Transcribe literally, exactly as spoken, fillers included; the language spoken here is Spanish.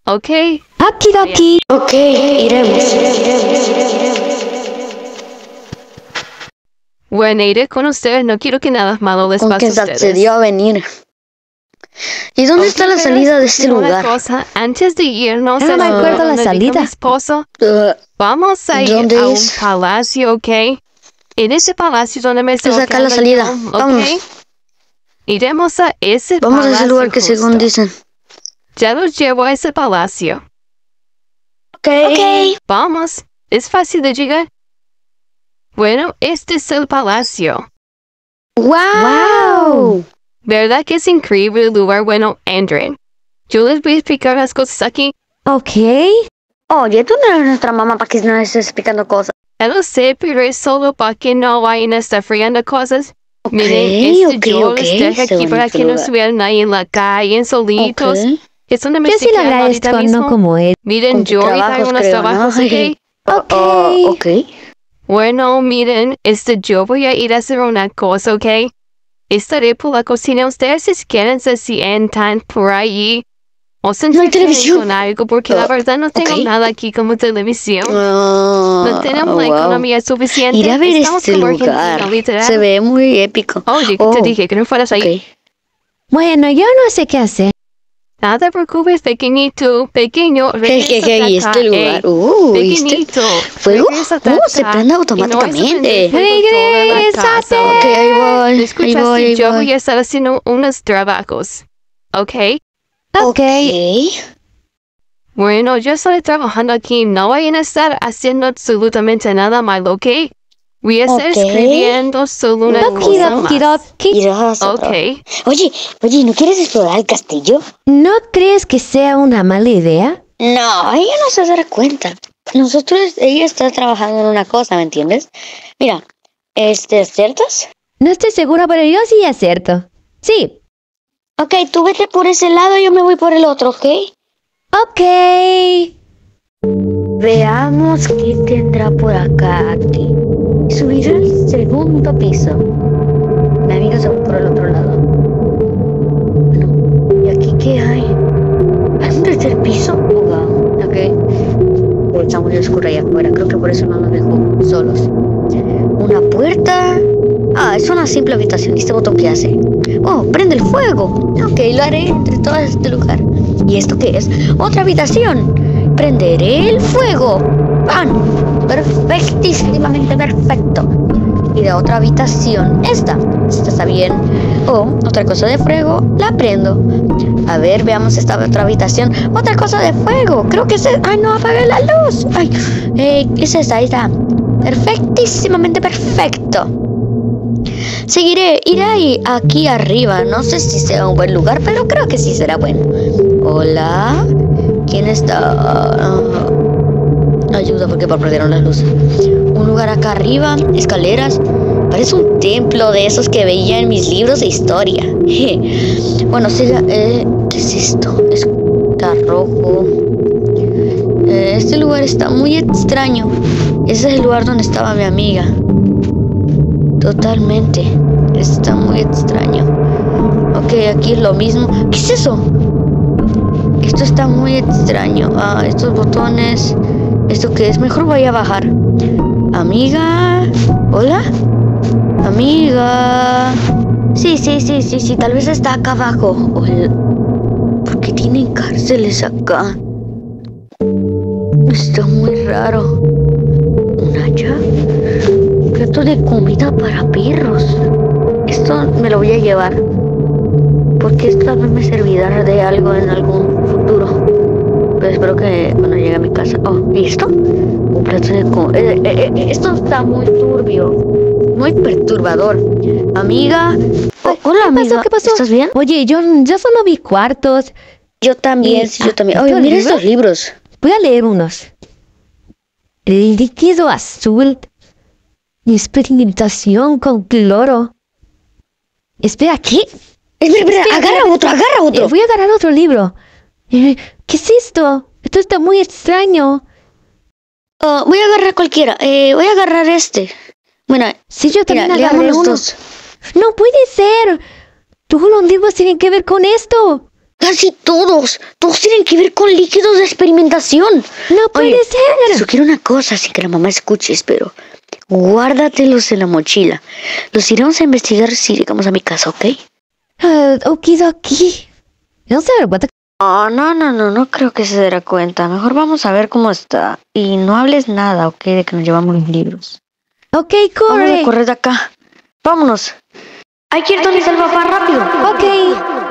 ¿ok? Okidoki. Ok, iremos. Bueno, iré con ustedes. No quiero que nada malo les Con pase a que se ustedes. accedió a venir. ¿Y dónde Ok, está la pero salida de este escuchen una lugar? cosa, antes de irnos, Ah, no me al acuerdo lugar la donde dijo salida. mi esposo, Uh, vamos a ir ¿Dónde a un es? palacio, ¿ok? En ese palacio donde me estoy Es acá la salida. Vamos. Iremos a ese Vamos a palacio ese lugar que según justo. dicen. Ya los llevo a ese palacio. Ok. Ok. Vamos, es fácil de llegar. Bueno, este es el palacio. ¡Wow! ¿Verdad que es increíble el lugar? Bueno, entren. Yo les voy a explicar las cosas aquí. Ok. Oye, tú no eres nuestra mamá para que nos estés explicando cosas. Ya lo sé, pero es solo para que no vayan a estar fregando cosas. Ok, Miren, este ok, yo ok. les dejo Este aquí para bonito que no lugar. estuvieran ahí en la calle, en solitos. Ok. Es donde me Yo estoy sí lo quedando ahorita agradezco, mismo. no como él. Miren, Con tus yo ahorita trabajos, hago unos creo, trabajos, ¿no? ¿ok? Ok. Oh, ok. Bueno, miren, este, yo voy a ir a hacer una cosa, ¿ok? Estaré por la cocina. Ustedes si quieren se sientan por ahí. O se No hay entretienen televisión. con algo, porque la Oh, verdad no tengo ok. nada aquí como televisión. Ah, No tenemos la wow. economía suficiente. Ir a ver Estamos este como lugar. Argentina, literal. Se ve muy épico. Oye, que Oh, te dije que no fueras ahí. ok. Bueno, yo no sé qué hacer. Nada te preocupes, pequeñito, pequeño. ¿Qué, qué, regrésate qué? ¿Y acá, este ey. lugar? Uh, ¿viste? Pequeñito, ¿Fuego? regrésate Uh, se acá. prende Y no automáticamente. vas a prender fuego toda la casa, ¡Regrésate! Ok, ahí voy. Ahí ¿escuchaste? voy, ahí Yo voy. voy a estar haciendo unos trabajos, ¿ok? Ok. Bueno, yo estoy trabajando aquí. No vayan a estar haciendo absolutamente nada malo, ¿ok? Voy a estar Ok. escribiendo solo una cosa más. Okidoki. Irás a Ok. trabajar. Oye, oye, ¿no quieres explorar el castillo? ¿No crees que sea una mala idea? No, ella no se dará cuenta. Nosotros, ella está trabajando en una cosa, ¿me entiendes? Mira, este, ¿ciertas? No estoy segura, pero yo sí acierto. Sí. Ok, tú vete por ese lado y yo me voy por el otro, ¿ok? Ok. Veamos qué tendrá por acá aquí. Subir al segundo piso. Mi amigo se va por el otro lado. Bueno, ¿y aquí qué hay? ¿Hay un tercer piso? Oh, wow. Ok. Oh, está muy oscuro allá afuera. Creo que por eso no nos dejó solos. Una puerta. Ah, es una simple habitación. ¿Y este botón qué hace? Oh, prende el fuego. Ok, lo haré entre todo este lugar. ¿Y esto qué es? Otra habitación. Prenderé el fuego. ¡Pan! Perfectísimamente perfecto. Y de otra habitación. Esta. Esta está bien. Oh, otra cosa de fuego. La prendo. A ver, veamos esta otra habitación. Otra cosa de fuego. Creo que es... ¡Ay, no! Apagué la luz. ¡Ay! Eh, ¿qué es esta? Ahí está. Perfectísimamente perfecto. Seguiré, iré ahí, aquí arriba. No sé si sea un buen lugar, pero creo que sí será bueno. Hola. ¿Quién está? Uh, ayuda porque perdieron las luces. Un lugar acá arriba, escaleras. Parece un templo de esos que veía en mis libros de historia. Bueno, siga. Eh, ¿Qué es esto? Está rojo. Eh, este lugar está muy extraño. Ese es el lugar donde estaba mi amiga. Totalmente. Está muy extraño. Ok, aquí es lo mismo. ¿Qué es eso? Esto está muy extraño. Ah, estos botones. ¿Esto qué es? Mejor voy a bajar. Amiga. ¿Hola? Amiga. Sí, sí, sí, sí, sí. Tal vez está acá abajo. Hola. ¿Por qué tienen cárceles acá? Está muy raro. ¿Una llave? Un plato de comida para perros. Esto me lo voy a llevar. Porque esto también me servirá de algo en algún futuro. Pero espero que cuando llegue a mi casa. Oh, ¿y esto? Un plato de comida. Eh, eh, eh, esto está muy turbio. Muy perturbador. Amiga. Oh, hola, ¿Qué amiga. pasó? ¿Qué pasó? ¿Estás bien? Oye, yo, yo solo vi cuartos. Yo también, Y- sí, yo ah, también. ¿estos Oye, mira libros? estos libros. Voy a leer unos. El líquido azul. Experimentación con cloro. Espera, ¿qué? Espera, espera, Espera, agarra espera. otro, agarra Eh, otro. voy a agarrar otro libro. Eh, ¿Qué es esto? Esto está muy extraño. Oh, voy a agarrar cualquiera. Eh, voy a agarrar este. Bueno, Sí, yo mira, también leamos agarré los uno. dos. No puede ser. Todos los libros tienen que ver con esto. Casi todos. Todos tienen que ver con líquidos de experimentación. No puede Oye, ser. sugiero una cosa sin que la mamá escuche, espero. Guárdatelos en la mochila. Los iremos a investigar si llegamos a mi casa, ¿ok? Uh, okidoki. No sé, what the... Oh, no, no, no, no creo que se dará cuenta. Mejor vamos a ver cómo está. Y no hables nada, ¿ok? De que nos llevamos los libros. Ok, Vamos corre. a correr de acá. Vámonos. Hay que ir donde está el papá rápido. Ok.